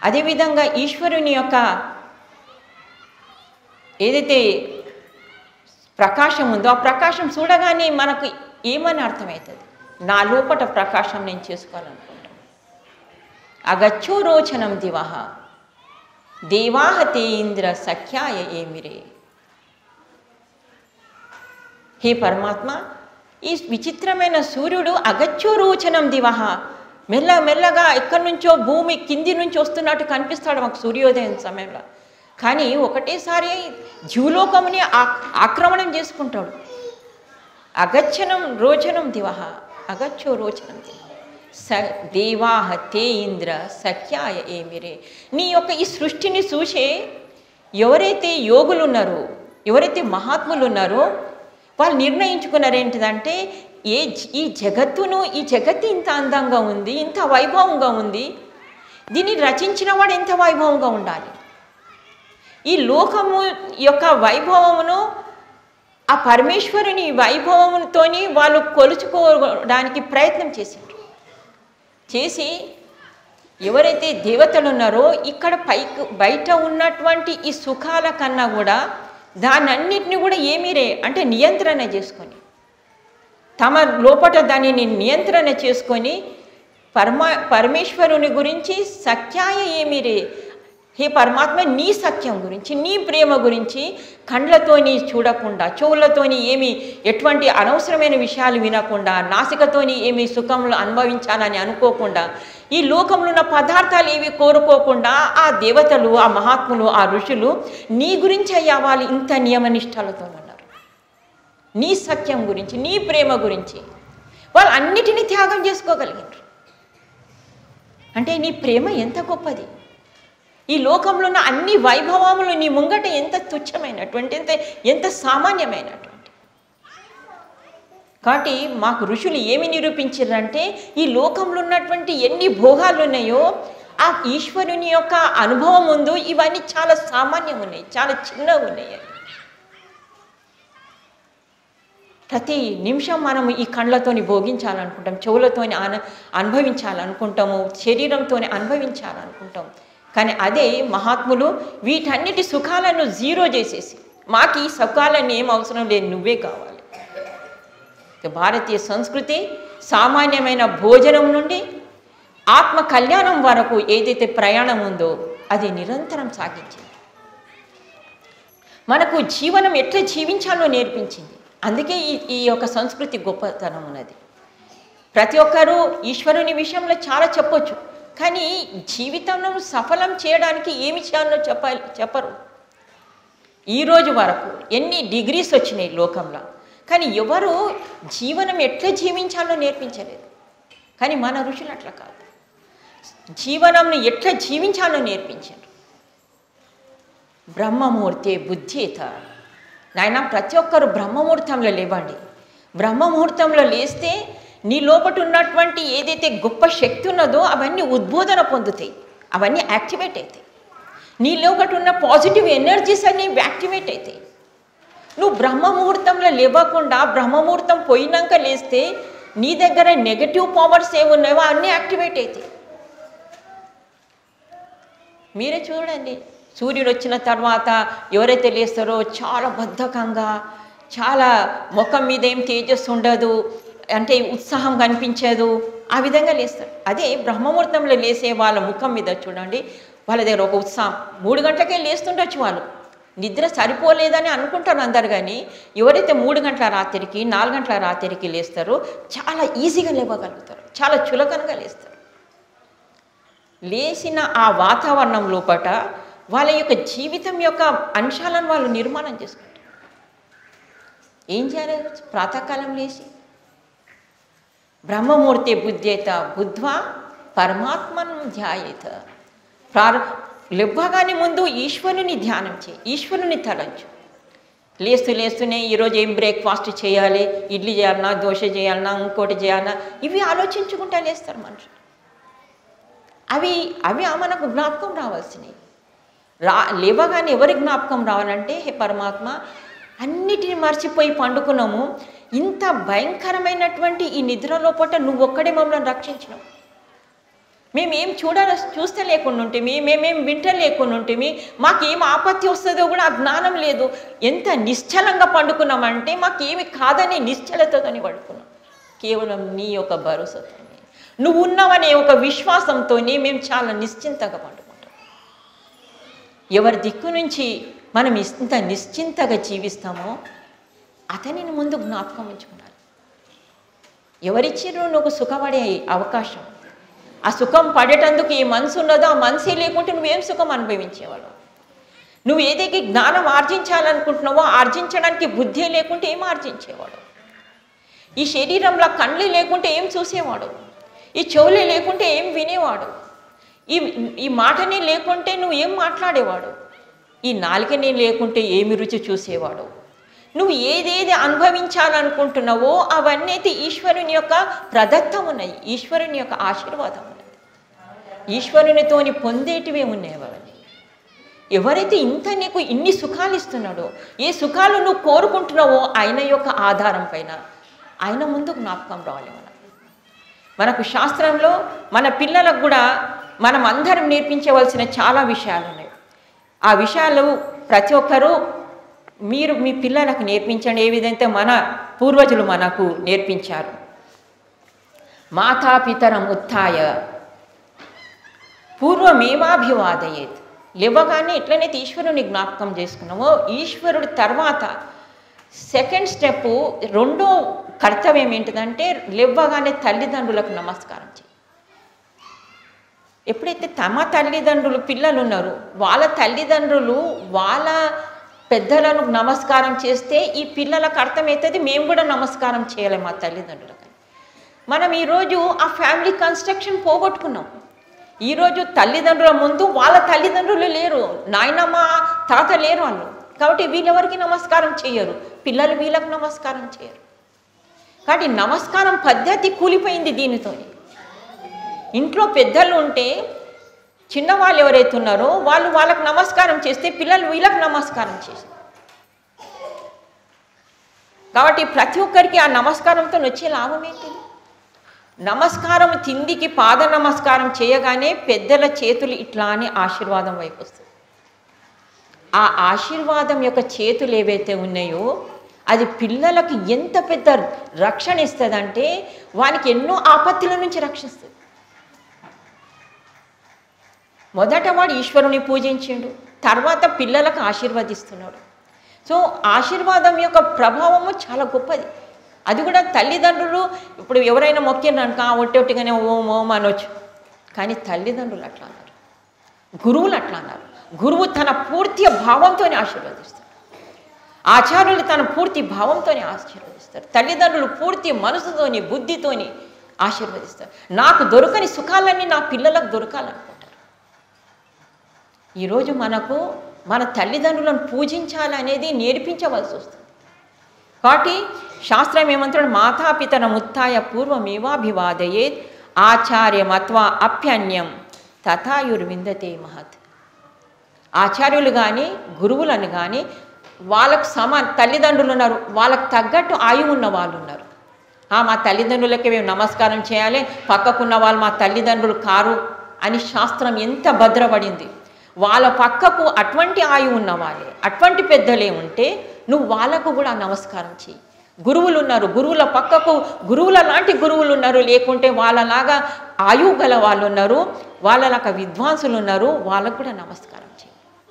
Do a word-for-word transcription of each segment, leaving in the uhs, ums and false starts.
అదేవిధంగా ఈశ్వరుని యొక్క ఏదైతే ప్రకాశం ఉందో ఆ ప్రకాశం చూడగానే మనకు ఏమని అర్థమవుతుంది? నా లోపట ప్రకాశం నేను చేసుకోవాలనుకుంటాను. అగచ్చో రోచనం దివహ దేవాహతే ఇంద్ర సఖ్యాయ ఏమిరే. హే పరమాత్మ, ఈ విచిత్రమైన సూర్యుడు అగచ్చో రోచనం దివహ మెల్ల మెల్లగా ఎక్కడి నుంచో భూమి కింది నుంచి వస్తున్నట్టు కనిపిస్తాడు మాకు సూర్యోదయం సమయంలో. కానీ ఒకటేసారి జీవలోకముని ఆక్రమణం చేసుకుంటాడు. అగచ్చనం రోచనం దివహ అగచ్చో రోచనం దివ స దేవాహ తే ఇంద్ర సఖ్యాయ ఏమిరే. నీ యొక్క ఈ సృష్టిని చూసే ఎవరైతే యోగులు ఉన్నారో, ఎవరైతే మహాత్ములు ఉన్నారో వాళ్ళు నిర్ణయించుకున్నారు ఏంటిదంటే, ఏ ఈ జగత్తును ఈ జగత్తు ఇంత అందంగా ఉంది, ఇంత వైభవంగా ఉంది, దీన్ని రచించిన వాడు ఎంత వైభవంగా ఉండాలి. ఈ లోకము యొక్క వైభవమును ఆ పరమేశ్వరుని వైభవముతోని వాళ్ళు కొలుచుకోవడానికి ప్రయత్నం చేశారు. చేసి ఎవరైతే దేవతలు ఉన్నారో ఇక్కడ పైకి బయట ఉన్నటువంటి ఈ సుఖాల కన్నా కూడా దానన్నిటిని కూడా ఏమిరే అంటే నియంత్రణ చేసుకొని తమ లోపల దానిని నియంత్రణ చేసుకొని పరమా పరమేశ్వరుని గురించి సఖ్యాయ ఏమిరే. హే పరమాత్మ, నీ సఖ్యం గురించి, నీ ప్రేమ గురించి కండ్లతోని చూడకుండా, చెవులతోని ఏమి ఎటువంటి అనవసరమైన విషయాలు వినకుండా, నాసికతోని ఏమి సుఖంలో అనుభవించాలని అనుకోకుండా, ఈ లోకంలో ఉన్న పదార్థాలు ఏవి కోరుకోకుండా ఆ దేవతలు, ఆ మహాత్ములు, ఆ ఋషులు నీ గురించి అయ్యా వాళ్ళు ఇంత నియమనిష్టాలతో ఉన్నారు. నీ సఖ్యం గురించి, నీ ప్రేమ గురించి వాళ్ళు అన్నిటినీ త్యాగం చేసుకోగలిగారు. అంటే నీ ప్రేమ ఎంత గొప్పది. ఈ లోకంలో ఉన్న అన్ని వైభవములు నీ ముంగట ఎంత తుచ్చమైనటువంటి, ఎంత ఎంత సామాన్యమైనటువంటి. కాబట్టి మాకు ఋషులు ఏమి నిరూపించారంటే, ఈ లోకంలో ఉన్నటువంటి ఎన్ని భోగాలు ఉన్నాయో ఆ ఈశ్వరుని యొక్క అనుభవం ముందు ఇవన్నీ చాలా సామాన్యం ఉన్నాయి, చాలా చిన్నవి ఉన్నాయి. ప్రతి నిమిషం మనం ఈ కళ్ళతోని భోగించాలనుకుంటాం, చెవులతోని అను అనుభవించాలనుకుంటాము, శరీరంతోని అనుభవించాలనుకుంటాం. కానీ అదే మహాత్ములు వీటన్నిటి సుఖాలను జీరో చేసేసి మాకు ఈ సుఖాలను ఏం అవసరం లేదు, నువ్వే కావాలి. భారతీయ సంస్కృతి సామాన్యమైన భోజనం నుండి ఆత్మ కళ్యాణం వరకు ఏదైతే ప్రయాణం ఉందో అది నిరంతరం సాగించింది. మనకు జీవనం ఎట్లా జీవించాలో నేర్పించింది. అందుకే ఈ ఈ యొక్క సంస్కృతి గొప్పతనం ఉన్నది. ప్రతి ఒక్కరూ ఈశ్వరుని విషయంలో చాలా చెప్పొచ్చు, కానీ జీవితంలో సఫలం చేయడానికి ఏమి చేయాలో చెప్ప చెప్పరు. ఈరోజు వరకు ఎన్ని డిగ్రీస్ వచ్చినాయి లోకంలో, కానీ ఎవరు జీవనం ఎట్లా జీవించాలో నేర్పించలేదు. కానీ మన ఋషులు అట్లా కాదు, జీవనంను ఎట్లా జీవించాలో నేర్పించారు. బ్రహ్మముహూర్తే బుద్ధేత. నాయన ప్రతి ఒక్కరు బ్రహ్మముహూర్తంలో లేవండి. బ్రహ్మముహూర్తంలో లేస్తే నీ లోపల ఉన్నటువంటి ఏదైతే గొప్ప శక్తి ఉన్నదో అవన్నీ ఉద్బోధన పొందుతాయి, అవన్నీ యాక్టివేట్ అవుతాయి. నీ లోపల ఉన్న పాజిటివ్ ఎనర్జీస్ అన్నీ యాక్టివేట్ అవుతాయి. నువ్వు బ్రహ్మముహూర్తంలో లేవకుండా బ్రహ్మముహూర్తం పోయినాక లేస్తే నీ దగ్గర నెగటివ్ పవర్స్ ఏమున్నాయో అన్నీ యాక్టివేట్ అవుతాయి. మీరే చూడండి, సూర్యుడు వచ్చిన తర్వాత ఎవరైతే లేస్తారో చాలా బద్ధకంగా, చాలా ముఖం మీద ఏం తేజస్సు ఉండదు, అంటే ఉత్సాహం కనిపించదు, ఆ విధంగా లేస్తారు. అదే బ్రహ్మముహూర్తంలో లేసే వాళ్ళ ముఖం మీద చూడండి, వాళ్ళ దగ్గర ఒక ఉత్సాహం. మూడు గంటలకే లేస్తుండొచ్చు, వాళ్ళు నిద్ర సరిపోలేదని అనుకుంటారు అందరు. కానీ ఎవరైతే మూడు గంటల రాత్రికి నాలుగు గంటల రాత్రికి లేస్తారో చాలా ఈజీగా లేవగలుగుతారు, చాలా చులకనగా లేస్తారు. లేచిన ఆ వాతావరణం లోపట వాళ్ళ యొక్క జీవితం యొక్క అంశాలను వాళ్ళు నిర్మాణం చేసుకుంటారు. ఏం చేయాలి? ప్రాతకాలం లేచి బ్రహ్మమూర్తి బుద్ధేత బుద్ధ్వా పరమాత్మను ధ్యాయేత. ప్రార లెవ్వగానే ముందు ఈశ్వరుని ధ్యానం చేయి, ఈశ్వరుని తలంచు. లేస్తూ లేస్తూనే ఈరోజు ఏం బ్రేక్ఫాస్ట్ చేయాలి, ఇడ్లీ చేయాలన్నా, దోశ చేయాలన్నా, ఇంకోటి చేయాలన్నా, ఇవి ఆలోచించుకుంటా లేస్తారు మనుషులు. అవి అవి మనకు జ్ఞాపకం రావాల్సినవి. రా లేవగానే ఎవరి జ్ఞాపకం రావాలంటే, హే పరమాత్మ, అన్నిటిని మర్చిపోయి పండుకున్నాము, ఇంత భయంకరమైనటువంటి ఈ నిద్ర లోపల నువ్వు ఒక్కడే మమ్మల్ని రక్షించినావు. మేమేం చూడ చూస్తే లేకుండా ఉంటే మేమేం వింట లేకుండా ఉంటే మాకేం ఆపత్తి వస్తుందో కూడా ఆ జ్ఞానం లేదు. ఎంత నిశ్చలంగా పండుకున్నామంటే మాకేమి కాదని నిశ్చలతతోని పడుకున్నాం. కేవలం నీ యొక్క భరోసాతో, నువ్వు ఉన్నావనే ఒక విశ్వాసంతో మేము చాలా నిశ్చింతగా పండుకుంటాం. ఎవరి దిక్కు నుంచి మనం ఇంత నిశ్చింతగా జీవిస్తామో అతనిని ముందు జ్ఞాపకం ఉంచుకున్నాను. ఎవరిచ్చిర్రు నువ్వు సుఖపడే అవకాశం? ఆ సుఖం పడేటందుకు ఏ మనసు ఉన్నదో ఆ మనసే లేకుంటే నువ్వేం సుఖం అనుభవించేవాడు? నువ్వు ఏదైతే జ్ఞానం ఆర్జించాలనుకుంటున్నావో ఆర్జించడానికి బుద్ధి లేకుంటే ఏం ఆర్జించేవాడు? ఈ శరీరంలో కళ్ళు లేకుంటే ఏం చూసేవాడు? ఈ చెవులే లేకుంటే ఏం వినేవాడు? ఈ ఈ మాటనే లేకుంటే నువ్వు ఏం మాట్లాడేవాడు? ఈ నాలుకనే లేకుంటే ఏమి రుచి చూసేవాడు? నువ్వు ఏదేది అనుభవించాలనుకుంటున్నావో అవన్నీ అయితే ఈశ్వరుని యొక్క ప్రదత్తం ఉన్నాయి, ఈశ్వరుని యొక్క ఆశీర్వాదం ఉన్నది, ఈశ్వరునితోని పొందేటివే ఉన్నాయి అవన్నీ. ఎవరైతే ఇంత నీకు ఇన్ని సుఖాలు ఇస్తున్నాడో, ఏ సుఖాలు నువ్వు కోరుకుంటున్నావో ఆయన యొక్క ఆధారం పైన ఆయన ముందు జ్ఞాపకం రావాలి. మనం మనకు శాస్త్రంలో మన పిల్లలకు కూడా మనం అందరం నేర్పించవలసిన చాలా విషయాలు ఉన్నాయి. ఆ విషయాలు ప్రతి ఒక్కరూ మీరు మీ పిల్లలకు నేర్పించండి. ఏ విధంగా మన పూర్వజులు మనకు నేర్పించారు. మాతాపితరం ఉత్థాయ పూర్వమేవాభివాదయేత్. లేవగానే ఎట్లనైతే ఈశ్వరుని జ్ఞాపకం చేసుకున్నామో ఈశ్వరుడి తర్వాత సెకండ్ స్టెప్ రెండో కర్తవ్యం ఏంటిదంటే లేవగానే తల్లిదండ్రులకు నమస్కారం చేయి. ఎప్పుడైతే తమ తల్లిదండ్రులు పిల్లలు ఉన్నారు వాళ్ళ తల్లిదండ్రులు వాళ్ళ పెద్దలను నమస్కారం చేస్తే ఈ పిల్లలకు అర్థమవుతుంది మేము కూడా నమస్కారం చేయాలి మా తల్లిదండ్రులకు. మనం ఈరోజు ఆ ఫ్యామిలీ కన్స్ట్రక్షన్ పోగొట్టుకున్నాం. ఈరోజు తల్లిదండ్రుల ముందు వాళ్ళ తల్లిదండ్రులు లేరు, నాయనమ్మ తాత లేరు వాళ్ళు. కాబట్టి వీళ్ళెవరికి నమస్కారం చేయరు, పిల్లలు వీళ్ళకి నమస్కారం చేయరు. కాబట్టి నమస్కారం పద్ధతి కూలిపోయింది దీనితో. ఇంట్లో పెద్దలు ఉంటే చిన్నవాళ్ళు ఎవరైతే ఉన్నారో వాళ్ళు వాళ్ళకు నమస్కారం చేస్తే పిల్లలు వీళ్ళకి నమస్కారం చేస్తారు. కాబట్టి ప్రతి ఒక్కరికి ఆ నమస్కారంతో వచ్చే లాభం ఏంటి? నమస్కారం తిండికి పాద నమస్కారం చేయగానే పెద్దల చేతులు ఇట్లా అని ఆశీర్వాదం వైపు వస్తుంది. ఆ ఆశీర్వాదం యొక్క చేతులు ఏవైతే ఉన్నాయో అది పిల్లలకు ఎంత పెద్ద రక్షణ ఇస్తుందంటే వానికి ఎన్నో ఆపత్తుల నుంచి రక్షిస్తుంది. మొదట వాడు ఈశ్వరుని పూజించిండు, తర్వాత పిల్లలకు ఆశీర్వదిస్తున్నాడు. సో ఆశీర్వాదం యొక్క ప్రభావము చాలా గొప్పది. అది కూడా తల్లిదండ్రులు ఇప్పుడు ఎవరైనా మొక్కిండ్రనుక ఒట్టి ఒట్టిగానే ఓం ఓం అనొచ్చు, కానీ తల్లిదండ్రులు అట్లా అన్నారు, గురువులు అట్లా అన్నారు. గురువు తన పూర్తి భావంతోనే ఆశీర్వదిస్తారు, ఆచార్యులు తన పూర్తి భావంతోనే ఆశీర్వదిస్తారు, తల్లిదండ్రులు పూర్తి మనసుతోని బుద్ధితోని ఆశీర్వదిస్తారు. నాకు దొరకని సుఖాలన్నీ నా పిల్లలకు దొరకాలనుకుంటారు. ఈరోజు మనకు మన తల్లిదండ్రులను పూజించాలనేది నేర్పించవలసి వస్తుంది. కాబట్టి శాస్త్రం ఏమంటాడు? మాతాపితరం ఉత్థాయ పూర్వమేవాభివాదయేత్ ఆచార్యమత్వా అప్యన్యం తథాయుర్విందతే మహత్. ఆచార్యులు కానీ గురువులను కానీ వాళ్ళకు సమా తల్లిదండ్రులు ఉన్నారు, వాళ్ళకు తగ్గట్టు ఆయువు ఉన్న వాళ్ళు ఉన్నారు. మా తల్లిదండ్రులకి మేము నమస్కారం చేయాలి, పక్కకున్న వాళ్ళు మా తల్లిదండ్రులు కారు అని శాస్త్రం ఎంత భద్రపడింది. వాళ్ళ పక్కకు అటువంటి ఆయువు ఉన్న వాళ్ళే, అటువంటి పెద్దలే ఉంటే నువ్వు వాళ్ళకు కూడా నమస్కారం చేయి. గురువులు ఉన్నారు, గురువుల పక్కకు గురువుల లాంటి గురువులు ఉన్నారు, లేకుంటే వాళ్ళలాగా ఆయువు గల వాళ్ళు ఉన్నారు, వాళ్ళలాగా విద్వాంసులు ఉన్నారు, వాళ్ళకు కూడా నమస్కారం చేయి.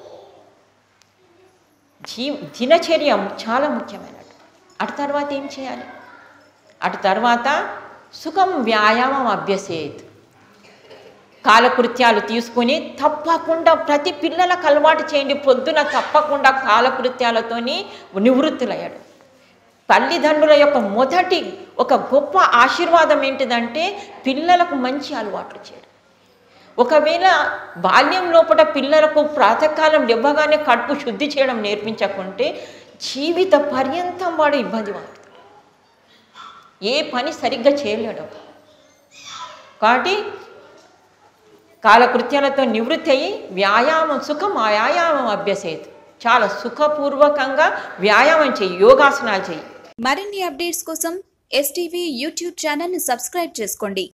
జీ దినచర్య చాలా ముఖ్యమైనట్టు. అటు తర్వాత ఏం చేయాలి? అటు తర్వాత సుఖం వ్యాయామం అభ్యసేత్. కాలకృత్యాలు తీసుకుని తప్పకుండా ప్రతి పిల్లలకు అలవాటు చేయండి. పొద్దున తప్పకుండా కాలకృత్యాలతోని నివృత్తులయ్యాడు. తల్లిదండ్రుల యొక్క మొదటి ఒక గొప్ప ఆశీర్వాదం ఏంటిదంటే పిల్లలకు మంచి అలవాట్లు చేయడం. ఒకవేళ బాల్యం లోపల పిల్లలకు ప్రాతకాలం ఇవ్వగానే కడుపు శుద్ధి చేయడం నేర్పించకుంటే జీవిత పర్యంతం వాడు ఇబ్బంది పడుతుంది, ఏ పని సరిగ్గా చేయలేడు. కాబట్టి కాలకృత్యాలతో నివృత్తి అయ్యి వ్యాయామం సుఖం వ్యాయామం అభ్యసేత్. చాలా సుఖపూర్వకంగా వ్యాయామం చెయ్యి, యోగాసనాలు చెయ్యి. మరిన్ని అప్డేట్స్ కోసం ఎస్టీవీ యూట్యూబ్ ఛానల్ని సబ్స్క్రైబ్ చేసుకోండి.